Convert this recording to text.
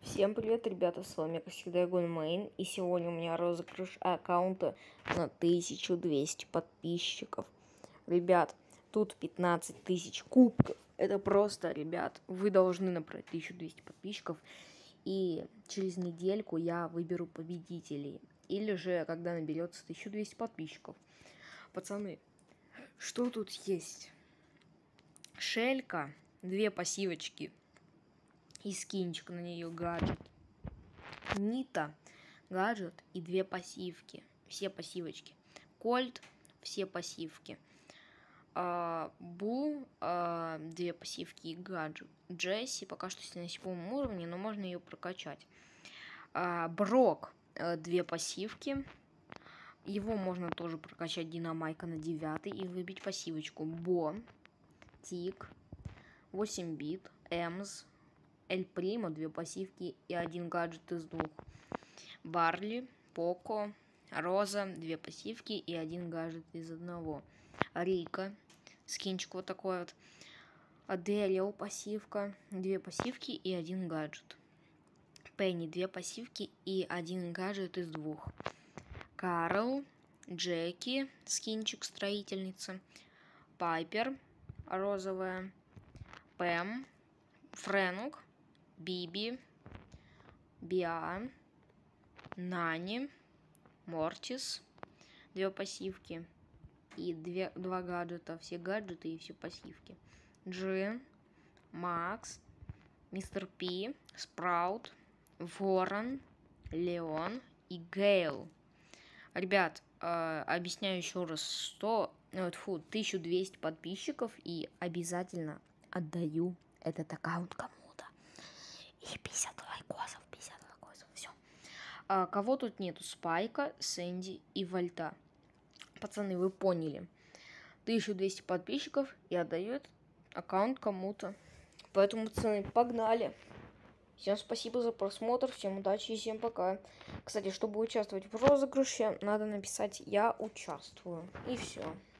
Всем привет, ребята, с вами, как всегда, Гунмейн, и сегодня у меня розыгрыш аккаунта на 1200 подписчиков. Ребят, тут 15 тысяч кубков, это просто, ребят, вы должны набрать 1200 подписчиков, и через недельку я выберу победителей, или же, когда наберется 1200 подписчиков. Пацаны, что тут есть? Шелька, 2 пассивочки. И скинчик на нее гаджет. Нита, гаджет и 2 пассивки. Все пассивочки. Кольт, все пассивки. Бул, 2 пассивки и гаджет. Джесси пока что на 7 уровне, но можно ее прокачать. Брок, 2 пассивки. Его можно тоже прокачать Динамайка на 9 и выбить пассивочку. Бо, Тик, 8 бит, Эмз, Эль Примо, 2 пассивки и 1 гаджет из 2. Барли, Поко, Роза, 2 пассивки и 1 гаджет из 1. Рика, скинчик вот такой вот. Аделио, пассивка, 2 пассивки и 1 гаджет. Пенни, 2 пассивки и 1 гаджет из 2. Карл, Джеки, скинчик строительница. Пайпер, розовая. Пэм, Френук, Биби, Биа, Нани, Мортис, 2 пассивки и 2 гаджета, все гаджеты и все пассивки. Джин, Макс, Мистер Пи, Спраут, Ворон, Леон и Гейл. Ребят, объясняю еще раз, 1200 подписчиков, и обязательно отдаю этот аккаунт кому-то. И 50 лайкосов, все. Кого тут нету? Спайка, Сэнди и Вольта. Пацаны, вы поняли. 1200 подписчиков и отдаю этот аккаунт кому-то. Поэтому, пацаны, погнали. Всем спасибо за просмотр, всем удачи и всем пока. Кстати, чтобы участвовать в розыгрыше, надо написать «Я участвую». И все.